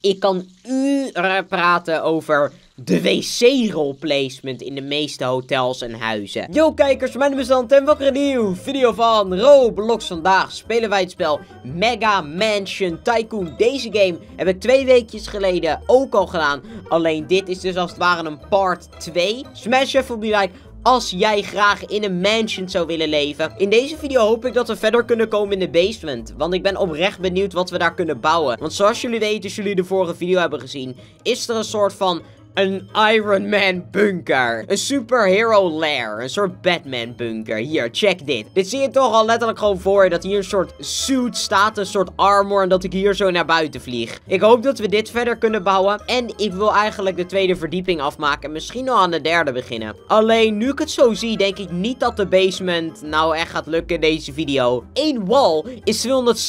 Ik kan uren praten over de wc-rollplacement in de meeste hotels en huizen. Yo kijkers, mijn naam is Dan en welkom een nieuwe video van Roblox. Vandaag spelen wij het spel Mega Mansion Tycoon. Deze game heb ik 2 weekjes geleden ook al gedaan. Alleen dit is dus als het ware een part 2. Smash even op die like als jij graag in een mansion zou willen leven. In deze video hoop ik dat we verder kunnen komen in de basement. Want ik ben oprecht benieuwd wat we daar kunnen bouwen. Want zoals jullie weten, als jullie de vorige video hebben gezien, is er een soort van een Iron Man bunker. Een superhero lair. Een soort Batman bunker. Hier, check dit. Dit zie je toch al letterlijk gewoon voor je. Dat hier een soort suit staat. Een soort armor. En dat ik hier zo naar buiten vlieg. Ik hoop dat we dit verder kunnen bouwen. En ik wil eigenlijk de 2e verdieping afmaken. En misschien al aan de 3e beginnen. Alleen, nu ik het zo zie, denk ik niet dat de basement nou echt gaat lukken in deze video. 1 wall is 226.000.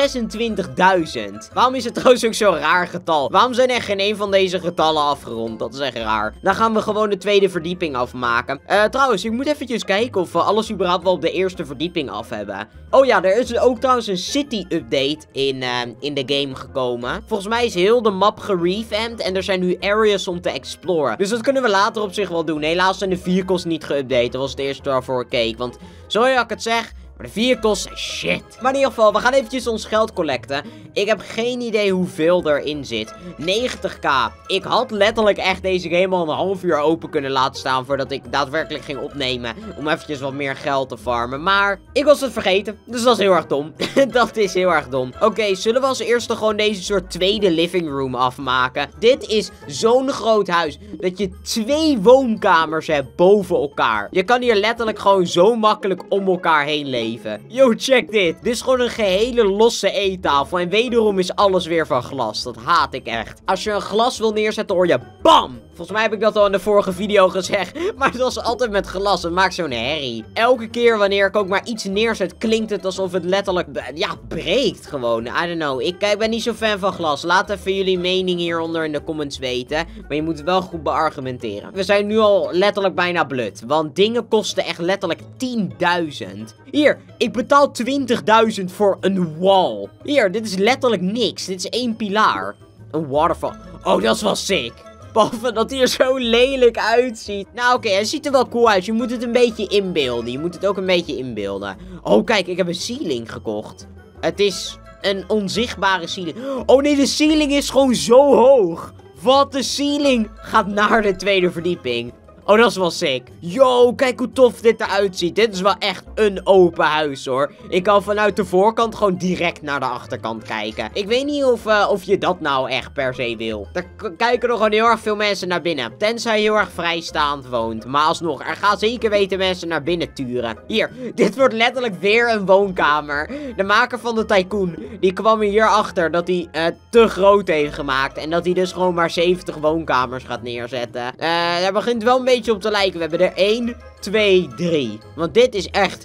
Waarom is het trouwens ook zo'n raar getal? Waarom zijn er geen een van deze getallen afgerond? Dat is echt raar. Dan gaan we gewoon de 2e verdieping afmaken. Trouwens, ik moet eventjes kijken of we alles überhaupt wel op de 1e verdieping af hebben. Oh ja, er is ook trouwens een city update in de game gekomen. Volgens mij is heel de map gerevamped en er zijn nu areas om te exploren. Dus dat kunnen we later op zich wel doen. Helaas zijn de vehicles niet geüpdate. Dat was het eerste waarvoor ik keek. Want sorry dat ik het zeg, maar de vehicles zijn shit. Maar in ieder geval, we gaan eventjes ons geld collecten. Ik heb geen idee hoeveel erin zit. 90k. Ik had letterlijk echt deze game al een half uur open kunnen laten staan voordat ik daadwerkelijk ging opnemen. Om eventjes wat meer geld te farmen. Maar ik was het vergeten. Dus dat is heel erg dom. Dat is heel erg dom. Oké, zullen we als eerste gewoon deze soort 2e living room afmaken? Dit is zo'n groot huis dat je 2 woonkamers hebt boven elkaar. Je kan hier letterlijk gewoon zo makkelijk om elkaar heen leven. Yo, check dit. Dit is gewoon een gehele losse eettafel. En wederom is alles weer van glas. Dat haat ik echt. Als je een glas wil neerzetten, hoor je BAM! Volgens mij heb ik dat al in de vorige video gezegd. Maar het was altijd met glas. Het maakt zo'n herrie. Elke keer wanneer ik ook maar iets neerzet, klinkt het alsof het letterlijk, ja, breekt gewoon. I don't know. Ik ben niet zo fan van glas. Laat even jullie mening hieronder in de comments weten. Maar je moet het wel goed beargumenteren. We zijn nu al letterlijk bijna blut. Want dingen kosten echt letterlijk 10.000. Hier, ik betaal 20.000 voor een wall. Hier, dit is letterlijk niks. Dit is 1 pilaar. Een waterfall. Oh, dat is wel sick. Behalve dat hij er zo lelijk uitziet. Nou oké, hij ziet er wel cool uit. Je moet het een beetje inbeelden. Je moet het ook een beetje inbeelden. Oh kijk, ik heb een ceiling gekocht. Het is een onzichtbare ceiling. Oh nee, de ceiling is gewoon zo hoog. Wat, de ceiling gaat naar de 2e verdieping. Oh, dat is wel sick. Yo, kijk hoe tof dit eruit ziet. Dit is wel echt een open huis, hoor. Ik kan vanuit de voorkant gewoon direct naar de achterkant kijken. Ik weet niet of je dat nou echt per se wil. Er kijken nog gewoon heel erg veel mensen naar binnen. Tenzij je heel erg vrijstaand woont. Maar alsnog, er gaan zeker weten mensen naar binnen turen. Hier, dit wordt letterlijk weer een woonkamer. De maker van de Tycoon, die kwam hierachter dat hij te groot heeft gemaakt. En dat hij dus gewoon maar 70 woonkamers gaat neerzetten. Daar begint wel een beetje op te lijken. We hebben er 1, 2, 3. Want dit is echt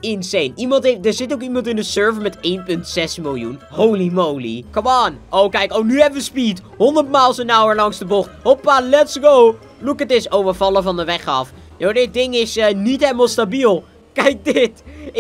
insane. Er zit ook iemand in de server met 1,6 miljoen. Holy moly. Come on. Oh, kijk. Oh, nu hebben we speed. 100 miles an hour langs de bocht. Hoppa, let's go. Look at this. Oh, we vallen van de weg af. Yo, dit ding is niet helemaal stabiel. Kijk dit.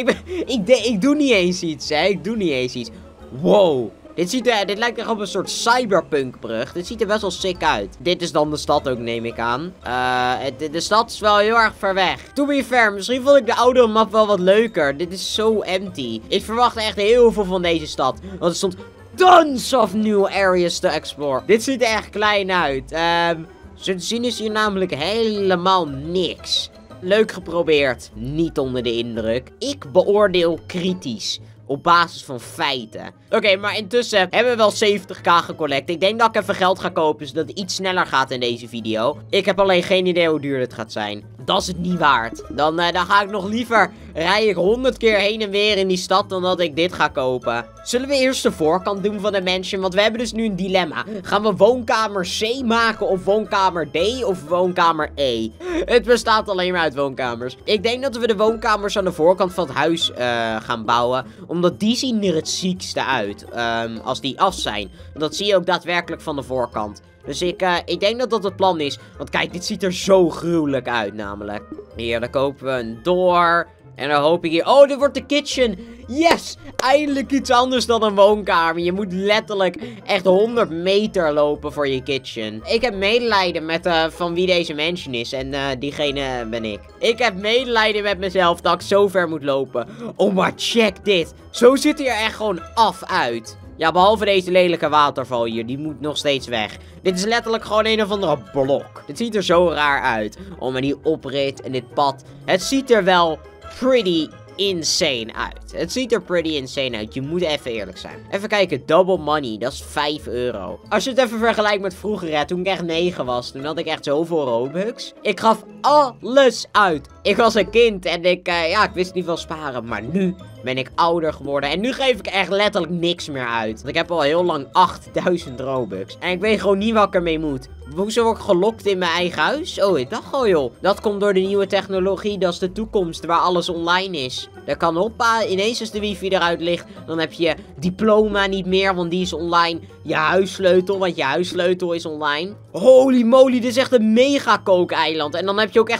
Ik doe niet eens iets, hè. Ik doe niet eens iets. Wow. Dit lijkt echt op een soort cyberpunkbrug. Dit ziet er best wel sick uit. Dit is dan de stad ook, neem ik aan. De stad is wel heel erg ver weg. To be fair, misschien vond ik de oudere map wel wat leuker. Dit is zo empty. Ik verwacht echt heel veel van deze stad. Want er stond tons of new areas to explore. Dit ziet er echt klein uit. Zo te zien is hier namelijk helemaal niks. Leuk geprobeerd. Niet onder de indruk. Ik beoordeel kritisch. Op basis van feiten. Oké, maar intussen hebben we wel 70k gecollect. Ik denk dat ik even geld ga kopen, zodat het iets sneller gaat in deze video. Ik heb alleen geen idee hoe duur dit gaat zijn. Dat is het niet waard. Dan ga ik nog liever rij ik 100 keer heen en weer in die stad dan dat ik dit ga kopen. Zullen we eerst de voorkant doen van de mansion? Want we hebben dus nu een dilemma. Gaan we woonkamer C maken of woonkamer D of woonkamer E? Het bestaat alleen maar uit woonkamers. Ik denk dat we de woonkamers aan de voorkant van het huis gaan bouwen. Omdat die zien er het ziekste uit. Als die af zijn. Dat zie je ook daadwerkelijk van de voorkant. Dus ik denk dat dat het plan is. Want kijk, dit ziet er zo gruwelijk uit namelijk. Hier, dan kopen we een door. En dan hoop ik hier... Oh, dit wordt de kitchen. Yes! Eindelijk iets anders dan een woonkamer. Je moet letterlijk echt 100 meter lopen voor je kitchen. Ik heb medelijden met van wie deze mansion is. En diegene ben ik. Ik heb medelijden met mezelf dat ik zo ver moet lopen. Oh, maar check dit. Zo ziet hij er echt gewoon af uit. Ja, behalve deze lelijke waterval hier. Die moet nog steeds weg. Dit is letterlijk gewoon een of andere blok. Dit ziet er zo raar uit. Oh, maar die oprit en dit pad. Het ziet er wel pretty insane uit. Het ziet er pretty insane uit. Je moet even eerlijk zijn. Even kijken. Double money. Dat is 5 euro. Als je het even vergelijkt met vroeger, hè, toen ik echt 9 was. Toen had ik echt zoveel Robux. Ik gaf alles uit. Ik was een kind en ik wist niet veel sparen. Maar nu ben ik ouder geworden. En nu geef ik echt letterlijk niks meer uit. Want ik heb al heel lang 8000 Robux. En ik weet gewoon niet wat ik ermee moet. Hoezo word ik gelokt in mijn eigen huis? Oh, ik dacht al, joh. Dat komt door de nieuwe technologie. Dat is de toekomst waar alles online is. Dat kan hoppa. Ineens als de wifi eruit ligt. Dan heb je diploma niet meer. Want die is online. Je huissleutel. Want je huissleutel is online. Holy moly. Dit is echt een mega kookeiland. En dan heb je ook echt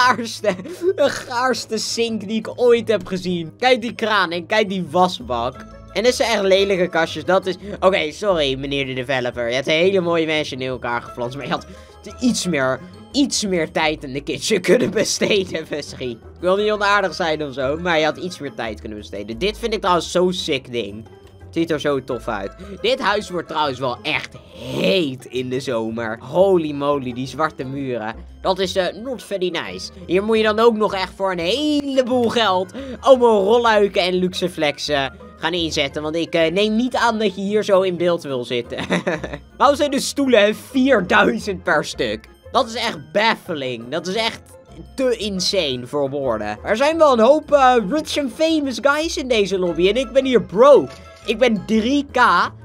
de gaarste sink die ik ooit heb gezien. Kijk die kraan en kijk die wasbak. En dit zijn echt lelijke kastjes. Dat is... Oké, sorry meneer de developer. Je hebt een hele mooie mansion in elkaar geflanst. Maar je had iets meer tijd in de kitchen kunnen besteden misschien. Ik wil niet onaardig zijn of zo. Maar je had iets meer tijd kunnen besteden. Dit vind ik trouwens zo'n sick ding. Het ziet er zo tof uit. Dit huis wordt trouwens wel echt heet in de zomer. Holy moly, die zwarte muren. Dat is not very nice. Hier moet je dan ook nog echt voor een heleboel geld allemaal rolluiken en luxe flexen gaan inzetten. Want ik neem niet aan dat je hier zo in beeld wil zitten. Waarom zijn de stoelen 4000 per stuk? Dat is echt baffling. Dat is echt te insane voor woorden. Er zijn wel een hoop rich and famous guys in deze lobby. En ik ben hier broke. Ik ben 3k.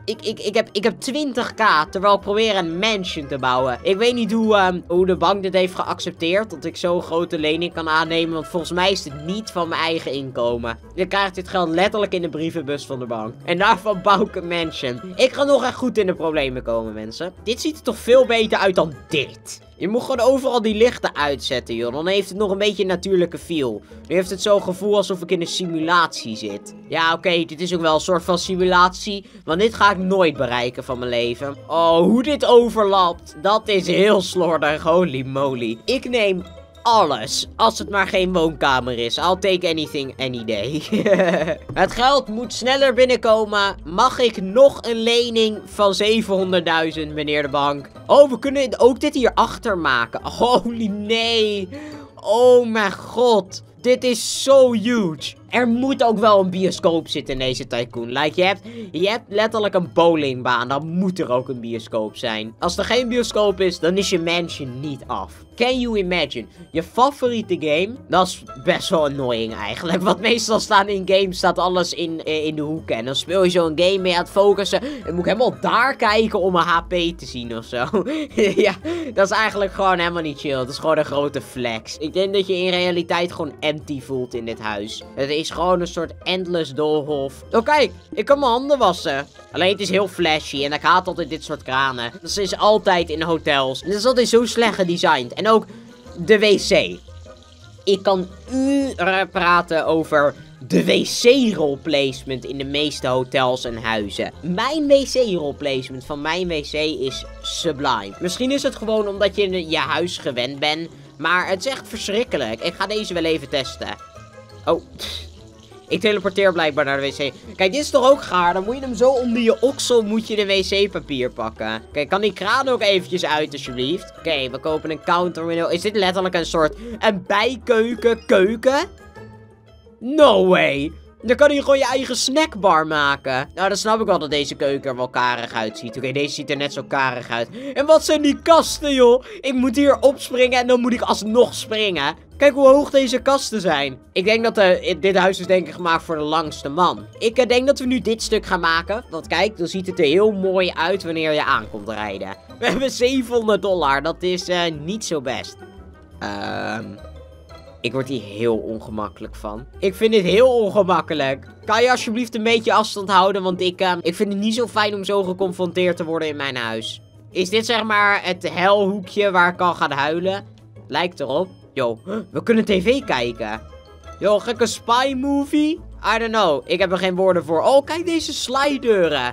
Ik heb 20k. Terwijl ik probeer een mansion te bouwen. Ik weet niet hoe de bank dit heeft geaccepteerd. Dat ik zo'n grote lening kan aannemen. Want volgens mij is het niet van mijn eigen inkomen. Ik krijg dit geld letterlijk in de brievenbus van de bank. En daarvan bouw ik een mansion. Ik ga nog echt goed in de problemen komen, mensen. Dit ziet er toch veel beter uit dan dit. Je moet gewoon overal die lichten uitzetten, joh. Dan heeft het nog een beetje een natuurlijke feel. Nu heeft het zo'n gevoel alsof ik in een simulatie zit. Ja, oké, dit is ook wel een soort van simulatie. Want dit ga ik nooit bereiken van mijn leven. Oh, hoe dit overlapt. Dat is heel slordig. Holy moly. Ik neem alles. Als het maar geen woonkamer is. I'll take anything, any day. Het geld moet sneller binnenkomen. Mag ik nog een lening van 700.000, meneer de bank? Oh, we kunnen ook dit hier achter maken. Holy nee. Oh mijn god. Dit is zo huge. Er moet ook wel een bioscoop zitten in deze tycoon. Like, je hebt letterlijk een bowlingbaan. Dan moet er ook een bioscoop zijn. Als er geen bioscoop is, dan is je mansion niet af. Can you imagine? Je favoriete game? Dat is best wel annoying eigenlijk. Want meestal in games staat alles in de hoeken. En dan speel je zo'n game mee aan het focussen. En moet ik helemaal daar kijken om een HP te zien of zo. Ja, dat is eigenlijk gewoon helemaal niet chill. Dat is gewoon een grote flex. Ik denk dat je in realiteit gewoon empty voelt in dit huis. Het is gewoon een soort endless doolhof. Oh kijk, ik kan mijn handen wassen. Alleen het is heel flashy en ik haat altijd dit soort kranen. Dat is altijd in hotels. Het is altijd zo slecht gedesigned. En ook de wc. Ik kan uren praten over de wc-rollplacement in de meeste hotels en huizen. Mijn wc-rollplacement van mijn wc is sublime. Misschien is het gewoon omdat je in je huis gewend bent. Maar het is echt verschrikkelijk. Ik ga deze wel even testen. Oh, ik teleporteer blijkbaar naar de wc. Kijk, dit is toch ook gaar? Dan moet je hem zo onder je oksel moet je de wc-papier pakken. Kijk, kan die kraan ook eventjes uit, alsjeblieft? Oké, we kopen een counter window. Is dit letterlijk een soort een bijkeuken? No way. Dan kan je gewoon je eigen snackbar maken. Nou, dan snap ik wel dat deze keuken er wel karig uitziet. Oké, deze ziet er net zo karig uit. En wat zijn die kasten, joh? Ik moet hier opspringen en dan moet ik alsnog springen. Kijk hoe hoog deze kasten zijn. Ik denk dat dit huis is denk ik gemaakt voor de langste man. Ik denk dat we nu dit stuk gaan maken. Want kijk, dan ziet het er heel mooi uit wanneer je aankomt rijden. We hebben $700. Dat is niet zo best. Ik word hier heel ongemakkelijk van. Ik vind dit heel ongemakkelijk. Kan je alsjeblieft een beetje afstand houden? Want ik vind het niet zo fijn om zo geconfronteerd te worden in mijn huis. Is dit zeg maar het helhoekje waar ik kan gaan huilen? Lijkt erop. Yo, we kunnen tv kijken. Yo, gekke spy movie? I don't know. Ik heb er geen woorden voor. Oh, kijk deze slideuren.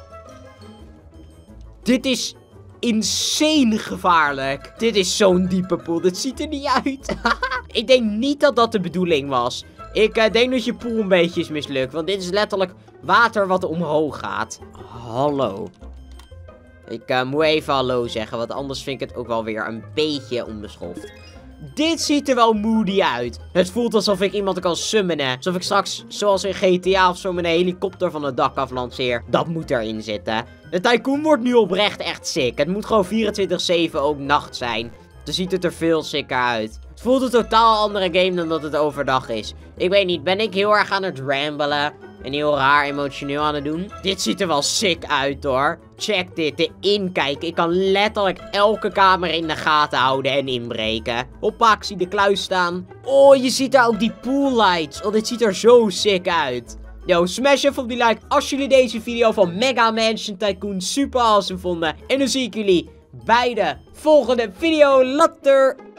Dit is insane gevaarlijk. Dit is zo'n diepe pool. Dit ziet er niet uit. Ik denk niet dat dat de bedoeling was. Ik denk dat je pool een beetje is mislukt. Want dit is letterlijk water wat omhoog gaat. Hallo. Ik moet even hallo zeggen. Want anders vind ik het ook wel weer een beetje onbeschoft. Dit ziet er wel moody uit. Het voelt alsof ik iemand kan summonen. Alsof ik straks, zoals in GTA of zo, met een helikopter van het dak af lanceer. Dat moet erin zitten. De tycoon wordt nu oprecht echt sick. Het moet gewoon 24/7 ook nacht zijn. Dan ziet het er veel sicker uit. Het voelt een totaal andere game dan dat het overdag is. Ik weet niet, ben ik heel erg aan het ramblen en heel raar emotioneel aan het doen? Dit ziet er wel sick uit hoor. Check dit, de inkijk. Ik kan letterlijk elke kamer in de gaten houden en inbreken. Hoppa, ik zie de kluis staan. Oh, je ziet daar ook die pool lights. Oh, dit ziet er zo sick uit. Yo, smash even op die like als jullie deze video van Mega Mansion Tycoon super awesome vonden. En dan zie ik jullie bij de volgende video. Later!